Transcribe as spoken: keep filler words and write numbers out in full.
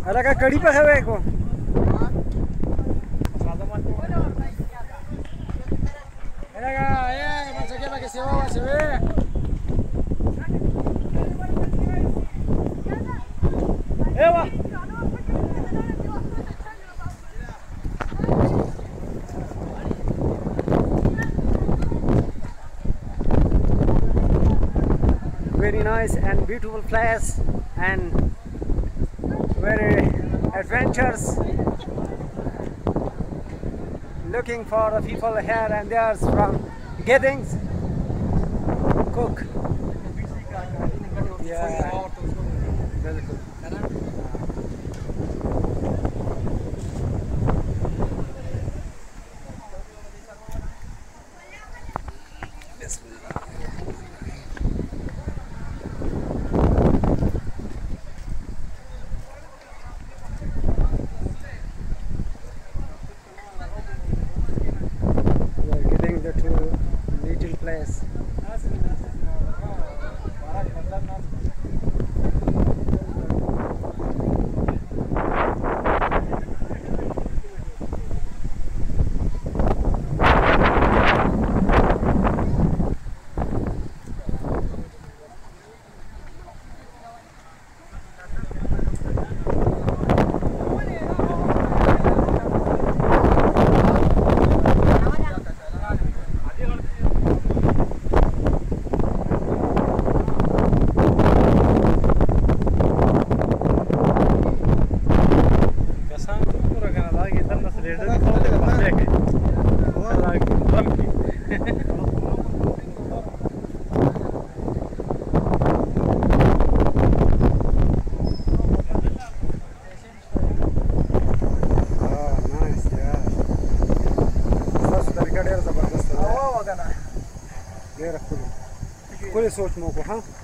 अरे का कड़ी पे है को अरे का ये मन सके बा के सेवा वा सेवे ए वा very nice and beautiful place and very adventures. Looking for the people here and there from Giddings. Cook. Yeah. बिल्कुल. To little place. जबरदस्त है ये रखो कोई सोच मो को हाँ